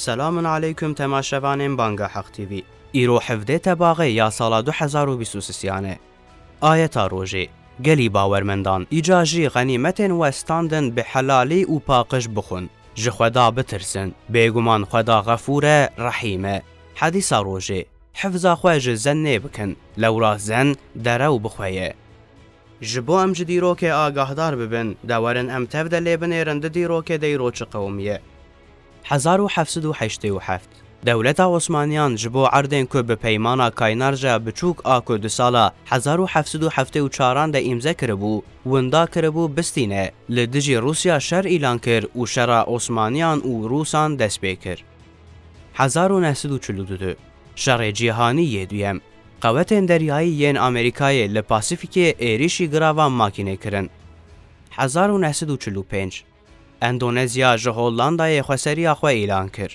سلام علیکم تماشاوان بانگا حق تیوی. ایرو 17 تباغه یا سال 2023 آیت روژه گلی باورمندان ایجاجی غنیمت و استاندن به حلالی و پاقش بخون ج خدا بترسن بیگمان خدا غفور رحیمه. حدیث روژه حفظ خواج زن بکن لورا زن درو بخویه جبو ام جدیرو که آگاهدار ببن دورن ام تفدلی بنیرند دیرو که دیرو چه قومیه. 1787 دولت عثمانیان جبو عردن که به پیمان کاینارجا بچوک آکو دو سالا 1774 ده امضا کربو وندا کربو بستینه لدجی روسیا شر اعلان کر و شر عثمانیان و روسان دست بکر. 1942 شر جهانی دویم قوت دریایی ین آمریکای لپاسیفیک ایریشی گراوان ماکینه کرن. 1945 اندونزیا جه هولندای خسری آخوا اعلان کر.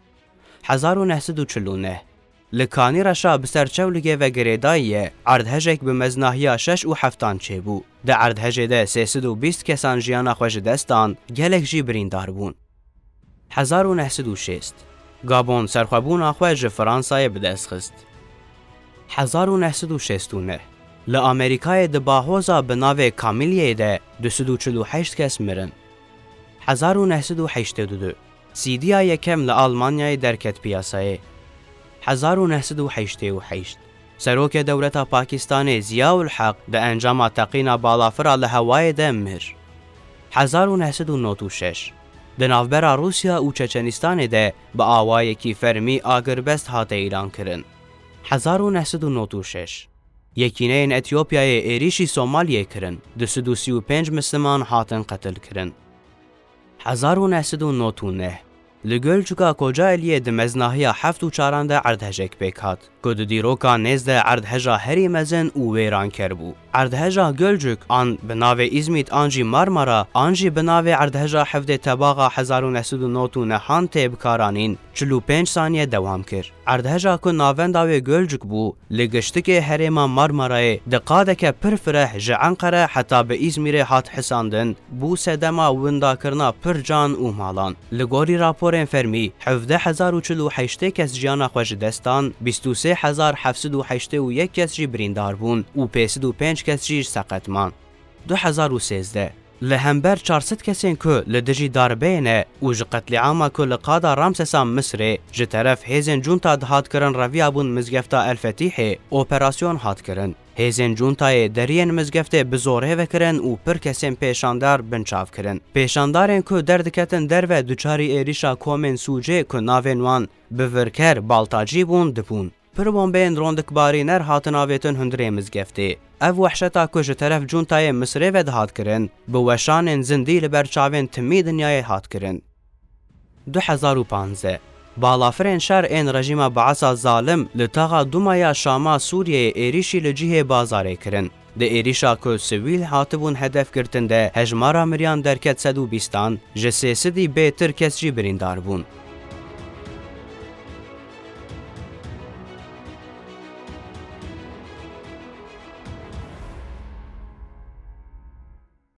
1949 لکانی رشا بسرچولگه و گریدایی عردهجک به مزناهیا 6 و 7 چه بو. ده عردهجه ده 320 کسان جیان خوش دستان گلک جی بریندار بون. 1960 گابون سرخوابون آخوا جه فرانسای بدست خست. 1969 لامریکای ده باهوزا به ناو کامیلیه ده 248 کس مرن. 1982 سیدیا یکم لآلمانیای درکت پیاسای. 1988 سروک دولت پاکستان ضیاء الحق ده انجام تقینا بالافرا لهوای ده مر. 1996 ده ناوبرا روسیا و چچنستان ده با آوای کی فرمی آگربست هات ایران کرن. 1996 یکینین اتیوپیای ایریشی سومالیه کرن 235 مسلمان هاتن قتل کرن. 1999 لگلچوکا کجا الیه ده مزناهیا 7 و 4 ده عردهجک بکات کد دیروکا نزده عردهجا هری مزن او ویران کربو. عردهجا گلچوک آن بناو ازمیت آنجی مارمارا آنجی بناو عردهجا 17 تباغا 1999 هان تبکارانین 45 ثانیه دوام کر. عردهجا که ناونداوی گلچوک بو لگشتک هریما مارمارای دقاده که پرفره جعنقره حتی به ازمیر هات حساندن بو سدما وندا کرنا پر جان او مالان. لگوری راپورین فرمی 17048 کس جیانا خوش دستان 23781 کس جی بریندار بون و 505 کس جی سقطمان. 2013 لهمبر 400 کسین که لدجی داربینه و ج قتل عاما که لقادا رامسسا مصر ج طرف هیزن جونتا دهات کرن روی بون مزگفتا الفتیح اپراسیون هات کرن. هیزن جونتای درین مزگفته بزوره وکرن و پر کسین پیشاندار بنچاف کرن. پیشاندارن که دردکتن در و دوچاری ایریشا کومن سوجه که ناوینوان بورکر بالتاجی بون دپون. پر بومبین روندکباری نر هاتن آویتن هندره مزگفته. او وحشتا که جه طرف جونتای مصره و دهات کرن به وشان زندی لبرچاوین تمی دنیای هات کرن. 2015 بالافرین شر این رژیم بعثا ظالم لطاقا دومایا شاما سوریه ایریشی لجیه بازاره کرن. ده ایریشا که سویل هاتبون هدف کرتن ده هجمارا مریان درکت 120 جه 300 بیتر کس جی بریندار بون.